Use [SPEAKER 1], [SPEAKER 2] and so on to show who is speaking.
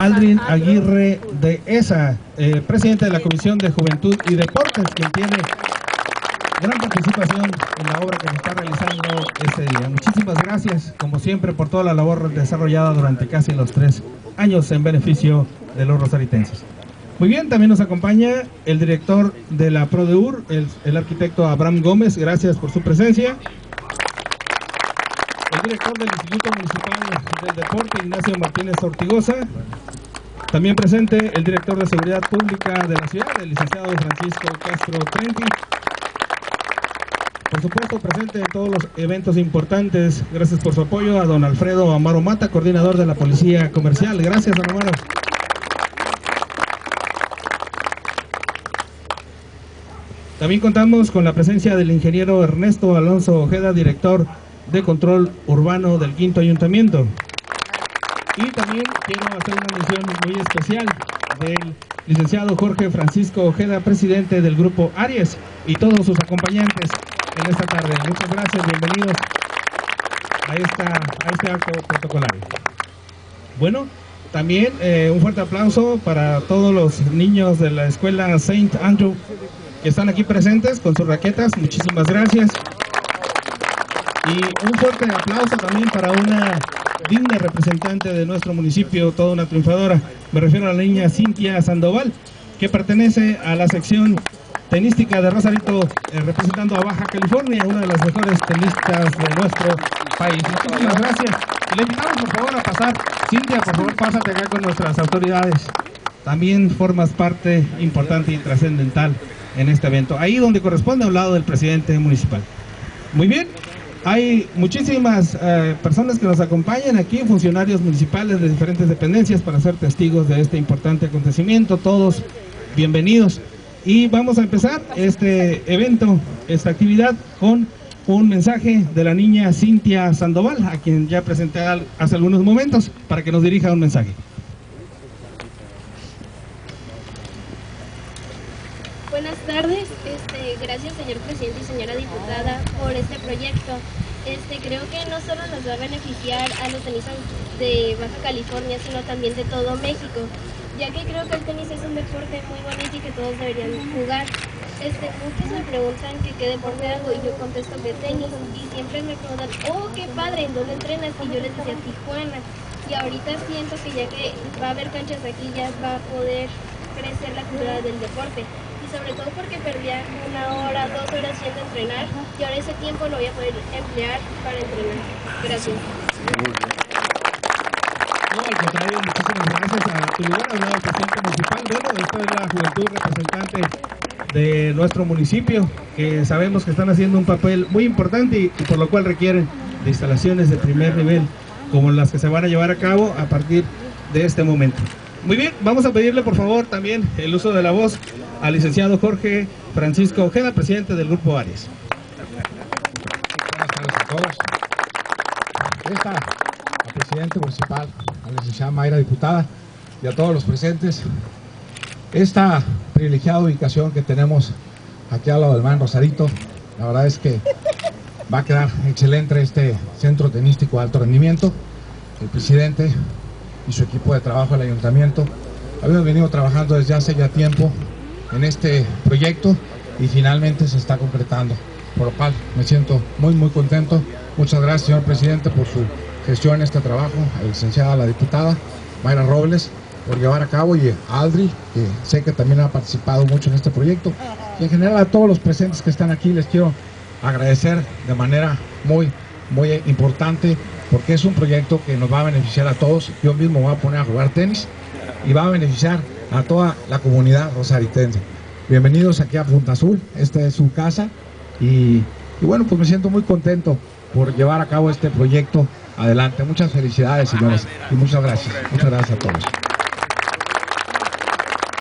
[SPEAKER 1] Aldrin Aguirre de ESA, presidente de la Comisión de Juventud y Deportes, quien tiene gran participación en la obra que se está realizando este día. Muchísimas gracias, como siempre, por toda la labor desarrollada durante casi los 3 años en beneficio de los rosaritenses. Muy bien, también nos acompaña el director de la PRODEUR, el arquitecto Abraham Gómez, gracias por su presencia. El director del Instituto Municipal del Deporte, Ignacio Martínez Ortigosa. También presente el director de Seguridad Pública de la ciudad, el licenciado Francisco Castro Trenti. Por supuesto, presente en todos los eventos importantes, gracias por su apoyo, a don Alfredo Amaro Mata, coordinador de la Policía Comercial. Gracias, don Amaro. También contamos con la presencia del ingeniero Ernesto Alonso Ojeda, director de Control Urbano del 5º Ayuntamiento. Y también quiero hacer una mención muy especial del licenciado Jorge Francisco Ojeda, presidente del Grupo Aries, y todos sus acompañantes en esta tarde. Muchas gracias, bienvenidos a este acto protocolario. Bueno, también un fuerte aplauso para todos los niños de la escuela Saint Andrew que están aquí presentes con sus raquetas. Muchísimas gracias. Y un fuerte aplauso también para una digna representante de nuestro municipio, toda una triunfadora. Me refiero a la niña Cintia Sandoval, que pertenece a la sección tenística de Rosarito, representando a Baja California, una de las mejores tenistas de nuestro país. Muchísimas gracias. Le invitamos por favor a pasar. Cintia, por favor, pásate acá con nuestras autoridades. También formas parte importante y trascendental en este evento, ahí donde corresponde, a un lado del presidente municipal. Muy bien, hay muchísimas personas que nos acompañan aquí, funcionarios municipales de diferentes dependencias, para ser testigos de este importante acontecimiento. Todos bienvenidos. Y vamos a empezar este evento, esta actividad, con un mensaje de la niña Cintia Sandoval, a quien ya presenté hace algunos momentos, para que nos dirija un mensaje.
[SPEAKER 2] Buenas tardes, gracias señor presidente y señora diputada por este proyecto. Creo que no solo nos va a beneficiar a los tenistas de Baja California, sino también de todo México, ya que creo que el tenis es un deporte muy bonito y que todos deberían jugar. Muchos me preguntan que qué deporte hago y yo contesto que tenis, y siempre me preguntan, oh, qué padre, ¿en dónde entrenas? Y yo les decía Tijuana, y ahorita siento que ya que va a haber canchas aquí, ya va a poder crecer la cultura del deporte. Sobre todo porque perdía 1 hora, 2 horas yendo a entrenar, y ahora ese tiempo lo voy a poder emplear para entrenar. Gracias.
[SPEAKER 1] No, al contrario, muchísimas gracias. A tu lugar, al lado del presidente municipal. Bueno, esta es la juventud representante de nuestro municipio, que sabemos que están haciendo un papel muy importante y por lo cual requieren de instalaciones de primer nivel, como las que se van a llevar a cabo a partir de este momento. Muy bien, vamos a pedirle por favor también el uso de la voz al licenciado Jorge Francisco Ojeda, presidente del Grupo Aries.
[SPEAKER 3] Buenas tardes a todos. Al presidente municipal, a la licenciada Mayra, diputada, y a todos los presentes. Esta privilegiada ubicación que tenemos aquí al lado del mar en Rosarito, la verdad es que va a quedar excelente este centro tenístico de alto rendimiento. El presidente y su equipo de trabajo del ayuntamiento habíamos venido trabajando desde hace ya tiempo en este proyecto y finalmente se está concretando, por lo cual me siento muy contento. Muchas gracias, señor presidente, por su gestión en este trabajo, a la licenciada, la diputada Mayra Robles, por llevar a cabo, y a Aldri, que sé que también ha participado mucho en este proyecto, y en general a todos los presentes que están aquí les quiero agradecer de manera muy importante, porque es un proyecto que nos va a beneficiar a todos. Yo mismo voy a poner a jugar tenis y va a beneficiar a toda la comunidad rosaritense. Bienvenidos aquí a Punta Azul, esta es su casa, y bueno, pues me siento muy contento por llevar a cabo este proyecto adelante. Muchas felicidades, señores, y muchas gracias a todos.